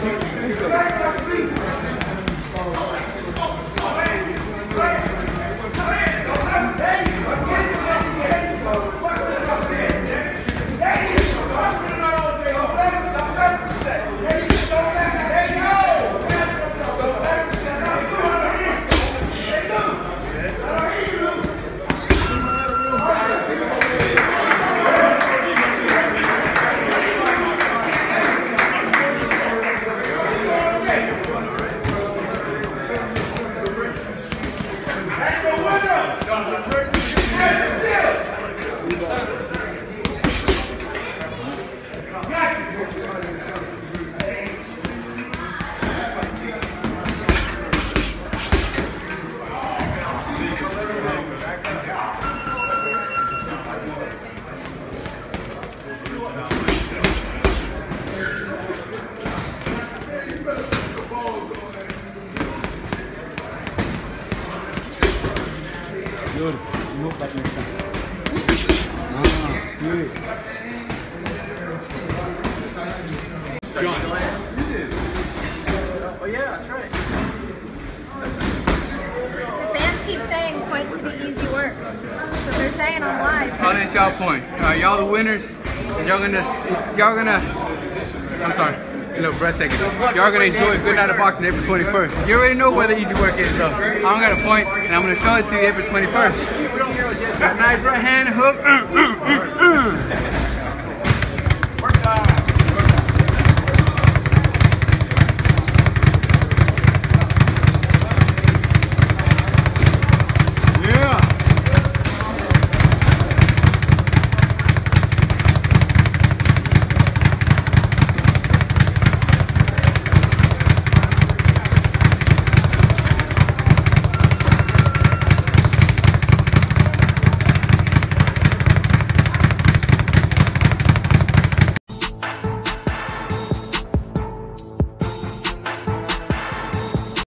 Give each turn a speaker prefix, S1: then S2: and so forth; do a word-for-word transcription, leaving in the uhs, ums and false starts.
S1: Y'all point. Uh, y'all the winners. Y'all gonna, y'all gonna. I'm sorry, a little breathtaking. Y'all gonna enjoy a good night of boxing April twenty-first. You already know where the easy work is, though. I'm gonna point, and I'm gonna show it to you April twenty-first. Nice right hand hook.